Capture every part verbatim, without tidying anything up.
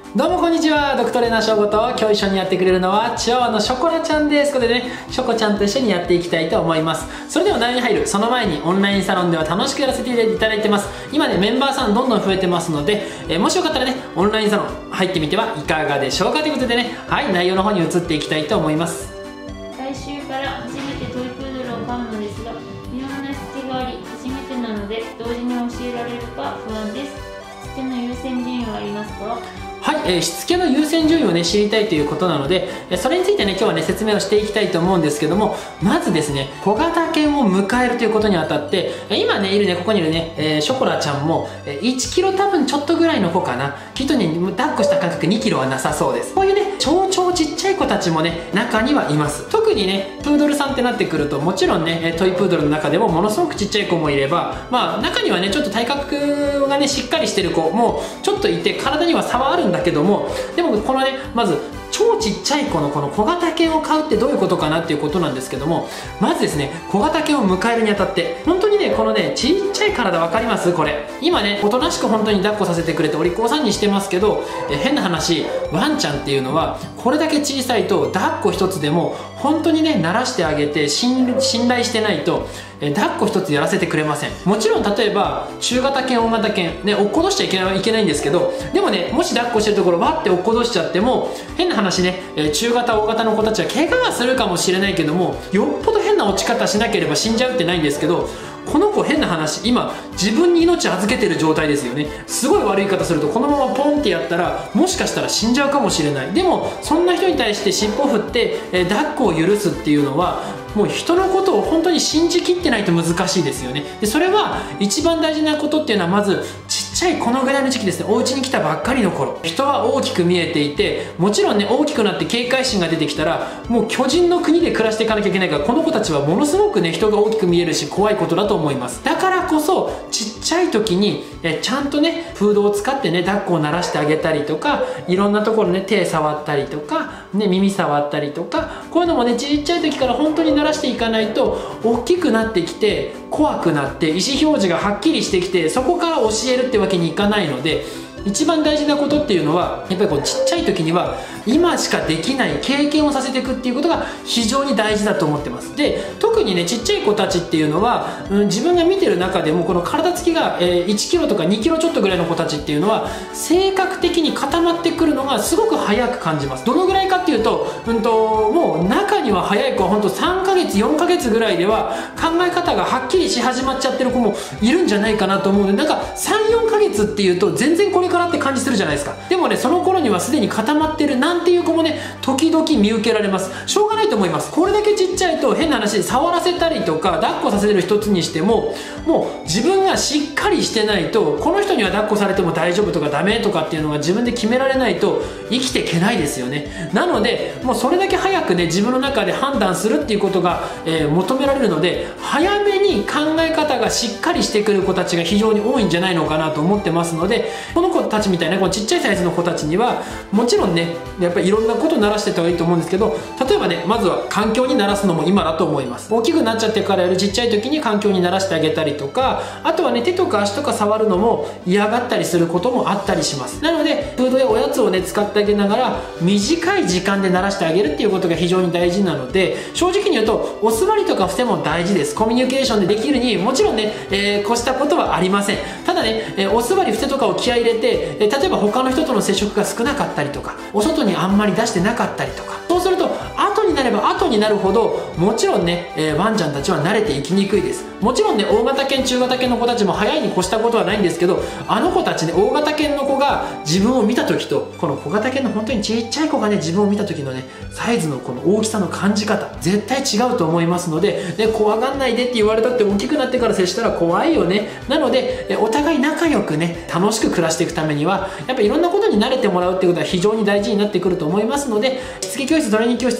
どうもこんにちは、ドクトレーナー翔吾と今日一緒にやってくれるのはチワワのショコラちゃんです。ということでね、ショコちゃんと一緒にやっていきたいと思います。それでは内容に入るその前にオンラインサロンでは楽しくやらせていただいてます。今ねメンバーさんどんどん増えてますので、えー、もしよかったらねオンラインサロン入ってみてはいかがでしょうかということでね、はい内容の方に移っていきたいと思います。 来週から初めてトイプードルを飼うのですが、いろんなしつけがあり初めてなので同時に教えられるか不安です。しつけの優先順位はありますか？ はい、えー、しつけの優先順位をね知りたいということなので、えー、それについてね今日はね説明をしていきたいと思うんですけども、まずですね小型犬を迎えるということにあたって、えー、今ねいるねここにいるね、えー、ショコラちゃんも、えー、いちキロ多分ちょっとぐらいの子かな。きっとね抱っこした感覚にキロはなさそうです。こういうね超超ちっちゃい子たちもね中にはいます。特にねプードルさんってなってくると、もちろんねトイプードルの中でもものすごくちっちゃい子もいれば、まあ中にはねちょっと体格がねしっかりしてる子もちょっといて、体には差はあるんだけども、でもこのねまず超ちっちゃい子のこの小型犬を飼うってどういうことかなっていうことなんですけども、まずですね小型犬を迎えるにあたって本当にねこのねちっちゃい体分かります？これ今ねおとなしく本当に抱っこさせてくれてお利口さんにしてますけど、え変な話ワンちゃんっていうのはこれだけ小さいと抱っこ一つでも本当にね慣らしてあげて信頼してないとえ抱っこ一つやらせてくれません。もちろん例えば中型犬大型犬ね落っことしちゃいけない、いけないんですけど、でもねもし抱っこしてるところわって落っことしちゃっても変な話ね、えー、中型大型の子たちは怪我はするかもしれないけども、よっぽど変な落ち方しなければ死んじゃうってないんですけど、この子変な話今自分に命預けてる状態ですよね。すごい悪い言い方するとこのままポンってやったらもしかしたら死んじゃうかもしれない。でもそんな人に対して尻尾振って、えー、抱っこを許すっていうのはもう人のことを本当に信じきってないと難しいですよね。でそれは一番大事なことっていうのはまずちっちゃいこのぐらいの時期ですね、お家に来たばっかりの頃、人は大きく見えていて、もちろんね大きくなって警戒心が出てきたらもう巨人の国で暮らしていかなきゃいけないから、この子たちはものすごくね人が大きく見えるし怖いことだと思います。だからこそちっちゃい時にえちゃんとねフードを使ってね抱っこを慣らしてあげたりとか、いろんなところね手触ったりとか、ね、耳触ったりとか、こういうのもねちっちゃい時から本当に慣らしていかないと大きくなってきて怖くなって意思表示がはっきりしてきてそこから教えるってわけにいかないので、一番大事なことっていうのはやっぱりこうちっちゃい時には今しかできない経験をさせていくっていうことが非常に大事だと思ってます。で特にねちっちゃい子たちっていうのは、うん、自分が見てる中でもこの体つきが、えー、いちキロとかにキロちょっとぐらいの子たちっていうのは性格的に固まってくるのがすごく早く感じます。どのぐらいかっていうと、うんともう中には早い子は本当さんかげつよんかげつぐらいでは考え方がはっきりし始まっちゃってる子もいるんじゃないかなと思うので、なんかさんよんかげつっていうと全然これからって感じするじゃないですか。でもねその頃にはすでに固まってるなんていう子もね時々見受けられます。しょうがないと思います。これだけちっちゃいと変な話触らせたりとか抱っこさせる一つにしても、もう自分がしっかりしてないと、この人には抱っこされても大丈夫とかダメとかっていうのが自分で決められないと生きていけないですよね。なのでもうそれだけ早くね自分の中で判断するっていうことが、えー、求められるので、早めに考え方がしっかりしてくる子たちが非常に多いんじゃないのかなと思ってますので、この子たちみたいなこのちっちゃいサイズの子たちにはもちろんねやっぱりいろんなことを慣らしていった方がいいと思うんですけど、例えばねまずは環境に慣らすのも今だと思います。大きくなっちゃってからよりちっちゃい時に環境に慣らしてあげたりとか、あとはね手とか足とか触るのも嫌がったりすることもあったりします。なのでフードやおやつをね使ってあげながら短い時間で慣らしてあげるっていうことが非常に大事なので、正直に言うとお座りとか伏せも大事です。コミュニケーションでできるにもちろんね、えー、越したことはありません。ただね、えー、お座り伏せとかを気合い入れて、えー、例えば他の人との接触が少なかったりとか、お外にあんまり出してなかったりとか、そうすると後になれば後になるほどもちろんね、えー、ワンちゃんたちは慣れていきにくいです。もちろんね大型犬中型犬の子たちも早いに越したことはないんですけど、あの子たちね大型犬の子が自分を見た時とこの小型犬の本当にちっちゃい子がね自分を見た時のねサイズのこの大きさの感じ方絶対違うと思いますので、ね、怖がんないでって言われたって大きくなってから接したら怖いよね。なのでお互い仲良くね楽しく暮らしていくためにはやっぱいろんなことに慣れてもらうっていうことは非常に大事になってくると思いますので、しつけ教室トレーニング教室ね、え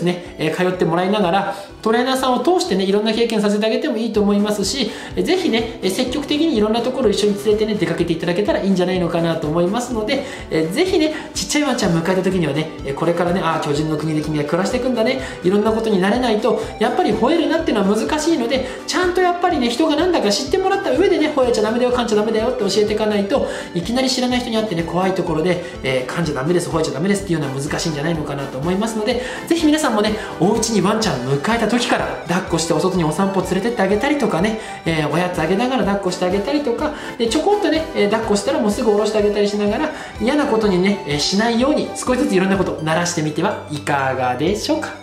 え通ってもらいながら、トレーナーさんを通してねいろんな経験させてあげてもいいと思いますし、ぜひね積極的にいろんなところを一緒に連れてね出かけていただけたらいいんじゃないのかなと思いますので、えぜひねちっちゃいワンちゃん迎えた時にはね、これからね、ああ巨人の国で君は暮らしていくんだね、いろんなことになれないとやっぱり吠えるなっていうのは難しいので、ちゃんとやっぱりね人がなんだか知ってもらった上でね、吠えちゃダメだよ、噛んじゃダメだよって教えていかないと、いきなり知らない人に会ってね怖いところで、えー、噛んじゃダメです、吠えちゃダメですっていうのは難しいんじゃないのかなと思いますので、ぜひ皆さんもねお家にワンちゃん迎えた時から抱っこしてお外にお散歩連れてってあげたりとかね、えー、おやつあげながら抱っこしてあげたりとかで、ちょこっとね、えー、抱っこしたらもうすぐ下ろしてあげたりしながら、嫌なことにね、えー、しないように少しずついろんなこと慣らしてみてはいかがでしょうか。